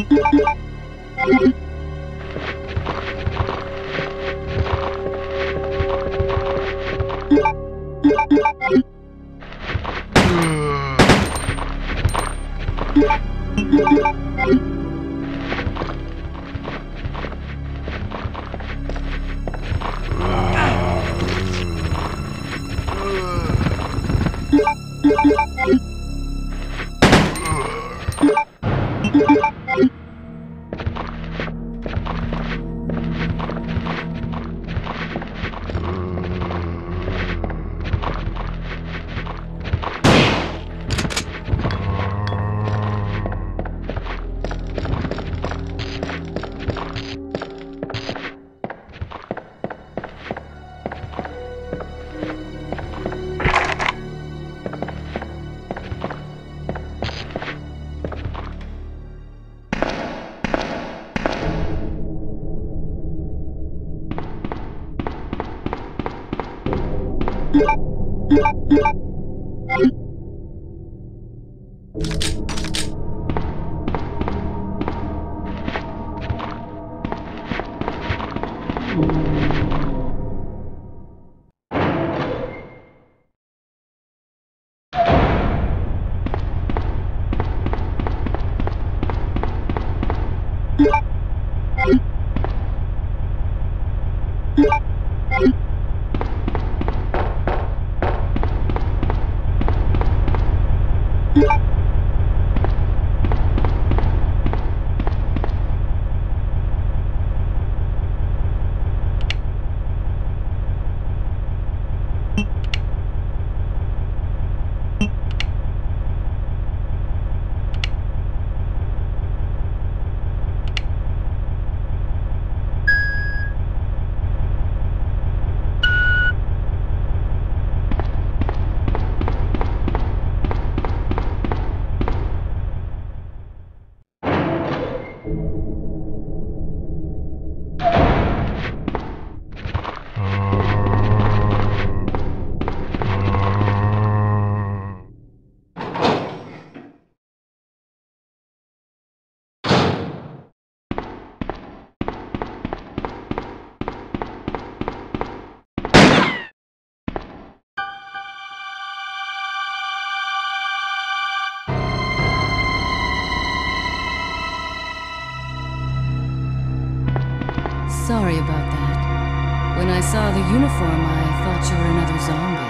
Sorry about that. When I saw the uniform, I thought you were another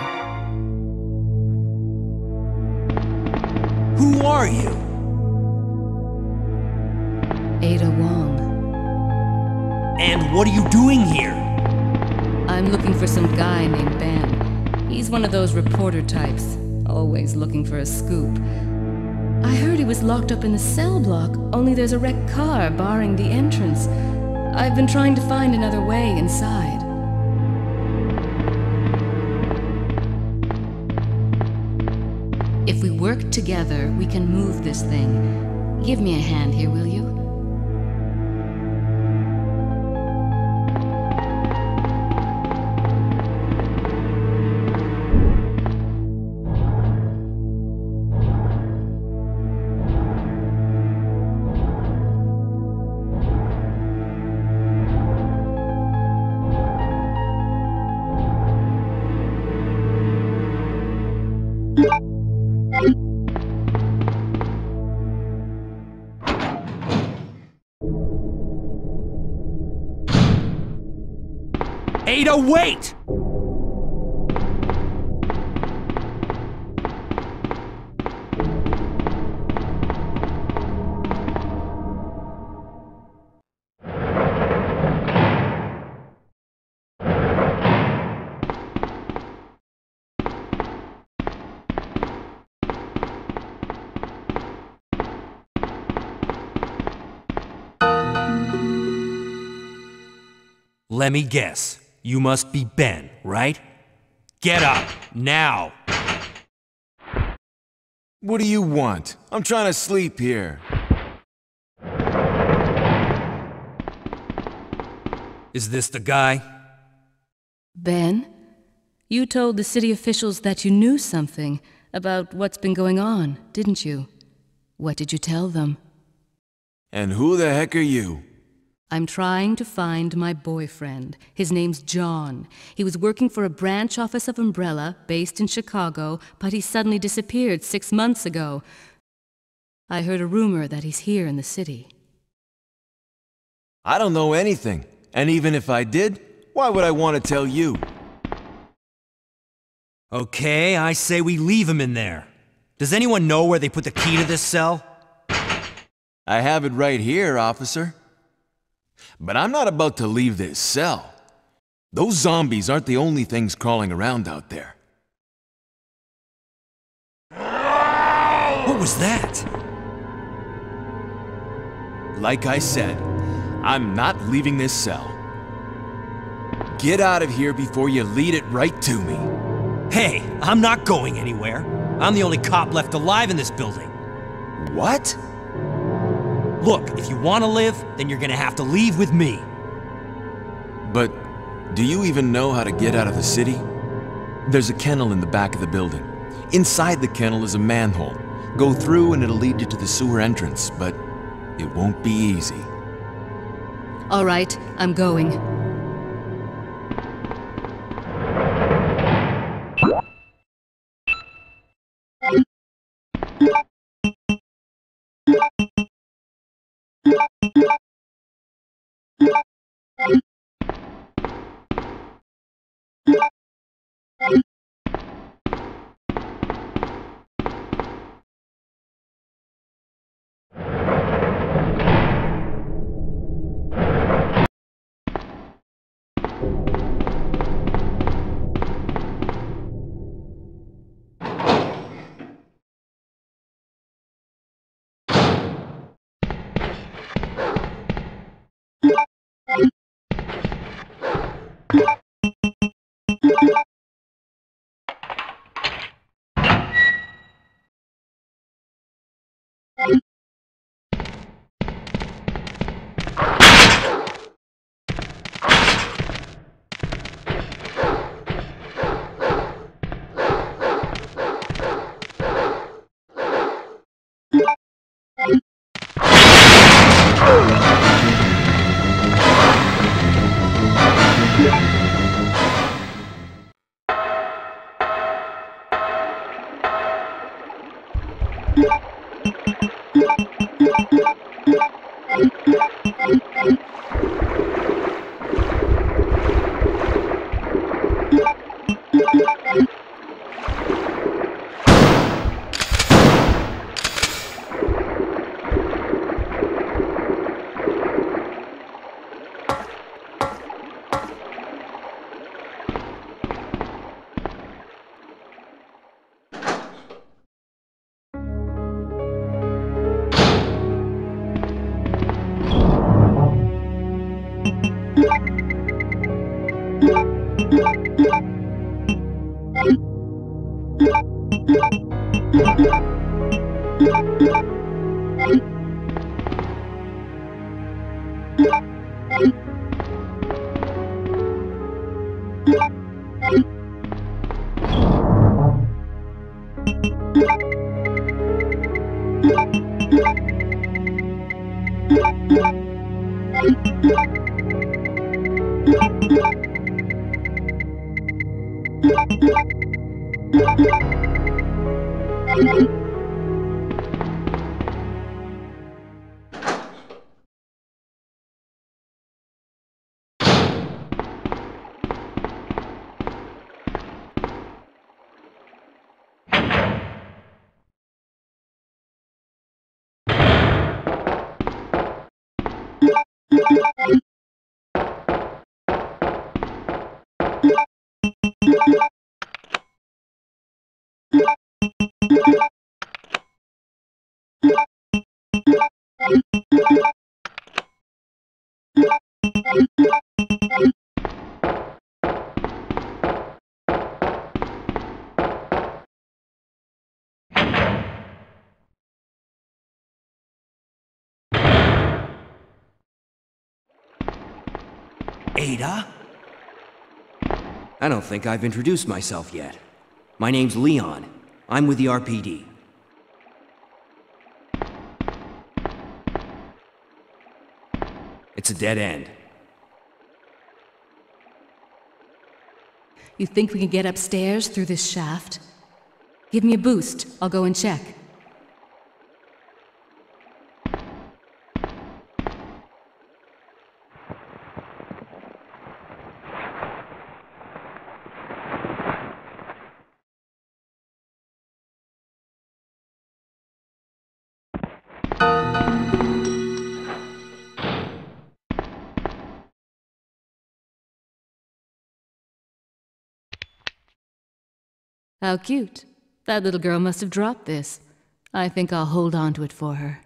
zombie. Who are you? Ada Wong. And what are you doing here? I'm looking for some guy named Ben. He's one of those reporter types, always looking for a scoop. I heard he was locked up in the cell block, only there's a wrecked car barring the entrance. I've been trying to find another way inside. If we work together, we can move this thing. Give me a hand here, will you? Ada, wait! Let me guess. You must be Ben, right? Get up, now! What do you want? I'm trying to sleep here. Is this the guy? Ben? You told the city officials that you knew something about what's been going on, didn't you? What did you tell them? And who the heck are you? I'm trying to find my boyfriend. His name's John. He was working for a branch office of Umbrella, based in Chicago, but he suddenly disappeared 6 months ago. I heard a rumor that he's here in the city. I don't know anything. And even if I did, why would I want to tell you? Okay, I say we leave him in there. Does anyone know where they put the key to this cell? I have it right here, officer. But I'm not about to leave this cell. Those zombies aren't the only things crawling around out there. What was that? Like I said, I'm not leaving this cell. Get out of here before you lead it right to me. Hey, I'm not going anywhere. I'm the only cop left alive in this building. What? Look, if you want to live, then you're gonna have to leave with me. But do you even know how to get out of the city? There's a kennel in the back of the building. Inside the kennel is a manhole. Go through and it'll lead you to the sewer entrance, but it won't be easy. All right, I'm going. Ada? I don't think I've introduced myself yet. My name's Leon. I'm with the R.P.D. It's a dead end. You think we can get upstairs through this shaft? Give me a boost. I'll go and check. How cute. That little girl must have dropped this. I think I'll hold on to it for her.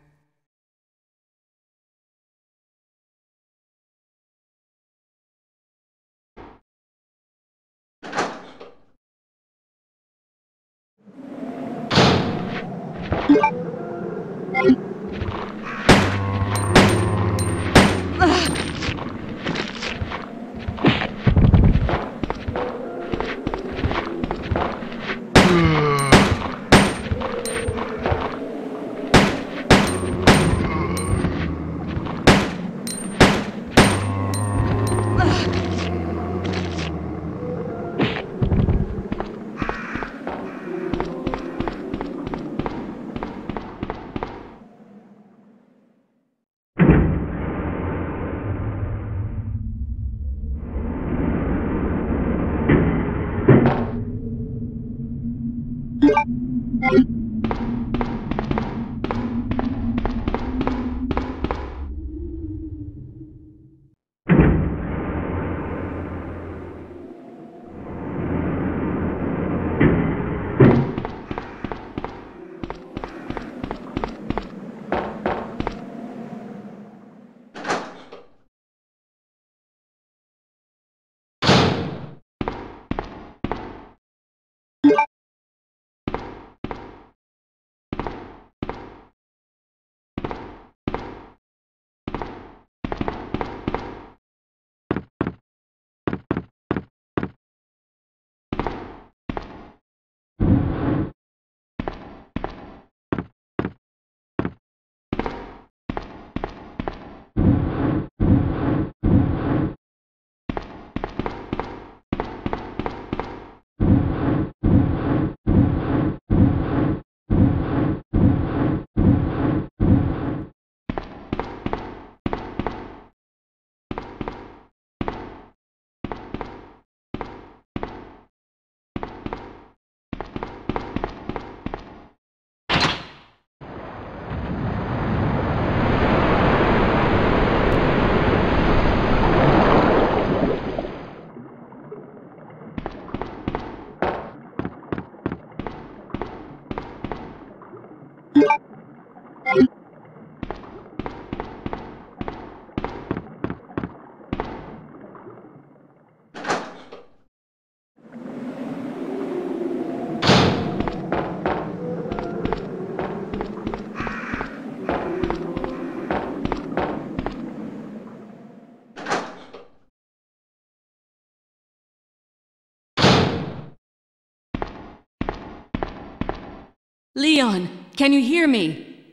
Leon, can you hear me?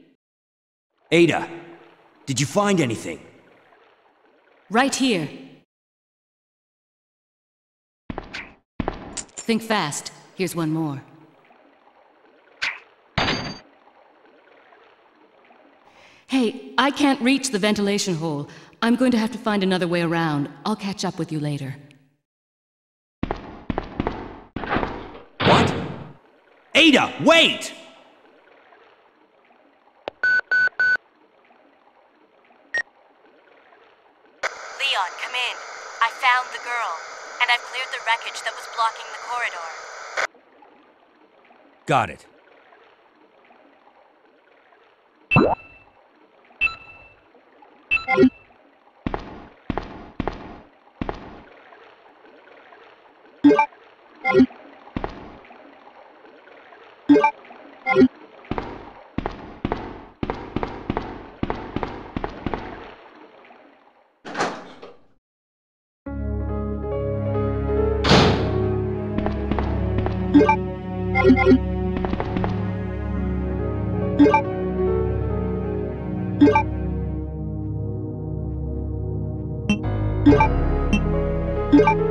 Ada, did you find anything? Right here. Think fast. Here's one more. Hey, I can't reach the ventilation hole. I'm going to have to find another way around. I'll catch up with you later. What? Ada, wait! Leon, come in. I found the girl, and I've cleared the wreckage that was blocking the corridor. Got it. you.